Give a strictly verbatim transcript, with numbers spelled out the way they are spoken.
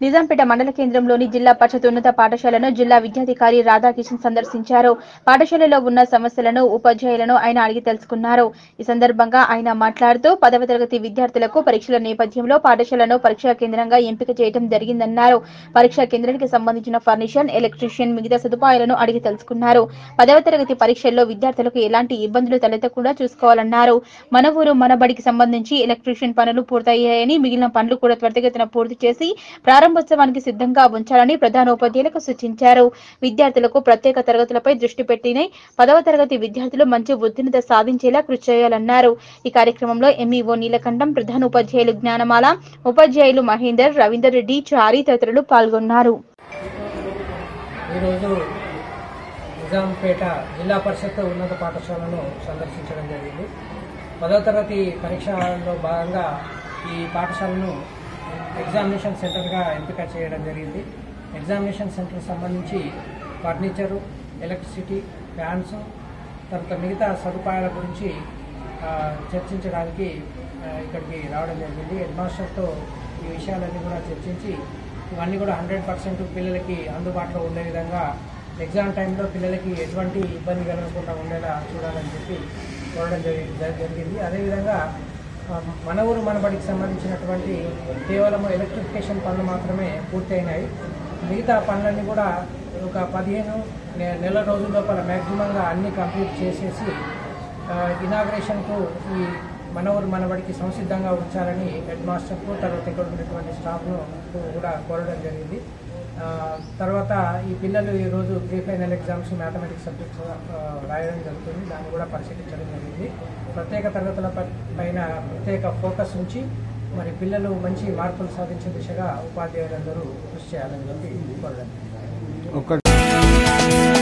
నిజాంపేట మండల కేంద్రంలోని జిల్లా పరిషత్ ఉన్నత పాఠశాలను జిల్లా విద్యాధికారి రాధాకిషన్ సందర్శించారు. పాఠశాలలో ఉన్న సమస్యలను ఉపాధ్యాయులను ఆయన అడిగి తెలుసుకున్నారు. ఈ సందర్భంగా ఆయన మాట్లాడుతూ పదవ తరగతి విద్యార్థులకు పరీక్షల నేపథ్యంలో పాఠశాలను పరీక్షా కేంద్రంగా ఎంపిక చేయడం జరిగిందన్నారు. పరీక్షా కేంద్రానికి సంబంధించిన ఫర్నిచర్, ఎలక్ట్రీషియన్, మిగతా సదుపాయాలను అడిగి తెలుసుకున్నారు. పదవ తరగతి పరీక్షల్లో విద్యార్థులకు ఎలాంటి ఇబ్బందులు తలెత్తకుండా చూసుకోవాలన్నారు. మన ఊరు మన బడికి సంబంధించి ఎలక్ట్రీషియన్ పనులు పూర్తయ్యాయని, మిగిలిన పనులు కూడా త్వరితగతిన పూర్తి చేసి ప్రారంభోత్సవానికి సిద్ధంగా ఉంచాలని ప్రధానోపాధ్యాయులకు సూచించారు. విద్యార్థులకు ప్రత్యేక తరగతులపై దృష్టి పెట్టిన పదవ తరగతి విద్యార్థులు మంచి ఉత్తీర్ణత సాధించేలా కృషి చేయాలన్నారు. ఈ కార్యక్రమంలో ఎంఈఓ నీలకంఠం, ప్రధానోపాధ్యాయులు జ్ఞానమాల, ఉపాధ్యాయులు మహేందర్, రవీందర్ రెడ్డి, చారి తదితరులు పాల్గొన్నారు. ఈరోజు నిజాంపేట జిల్లా పరిషత్ ఉన్నత పాఠశాలను సందర్శించడం జరిగింది. పదవ తరగతి పరీక్షలో భాగంగా ఈ పాఠశాలను ఎగ్జామినేషన్ సెంటర్గా ఎంపిక చేయడం జరిగింది. ఎగ్జామినేషన్ సెంటర్ సంబంధించి ఫర్నిచరు, ఎలక్ట్రిసిటీ, ఫ్యాన్స్, తర్వాత మిగతా సదుపాయాల గురించి చర్చించడానికి ఇక్కడికి రావడం జరిగింది. హెడ్ మాస్టర్తో ఈ విషయాలన్నీ కూడా చర్చించి ఇవన్నీ కూడా హండ్రెడ్ పర్సెంట్ పిల్లలకి అందుబాటులో ఉండే విధంగా ఎగ్జామ్ టైంలో పిల్లలకి ఎటువంటి ఇబ్బంది కలగకుండా ఉండేలా చూడాలని చెప్పి కోరడం జరిగింది. అదేవిధంగా మన ఊరు మన బడికి సంబంధించినటువంటి కేవలం ఎలక్ట్రిఫికేషన్ పనులు మాత్రమే పూర్తయినాయి. మిగతా పనులన్నీ కూడా ఒక పదిహేను నెల రోజుల లోపల మ్యాక్సిమంగా అన్ని కంప్లీట్ చేసేసి ఇనాగ్రేషన్కు ఈ మన ఊరు మన బడికి సంసిద్ధంగా ఉంచాలని హెడ్ మాస్టర్కు, తర్వాత ఇక్కడ ఉన్నటువంటి స్టాఫ్ను కూడా కోరడం జరిగింది. తర్వాత ఈ పిల్లలు ఈరోజు pre final exams mathematics subjects రాయడం జరుగుతుంది. దాన్ని కూడా పరిశీలించడం జరిగింది. ప్రత్యేక తరగతుల పైన ప్రత్యేక ఫోకస్ ఉంచి మరి పిల్లలు మంచి మార్పులు సాధించే దిశగా ఉపాధ్యాయులందరూ కృషి చేయాలని చెప్పి కోరడం.